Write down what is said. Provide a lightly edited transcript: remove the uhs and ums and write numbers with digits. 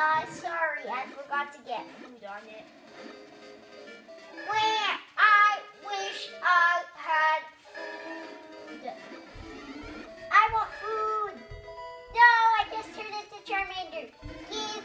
Sorry, I forgot to get food on it. Where I wish I had food. I want food. No, I just turned into Charmander. Give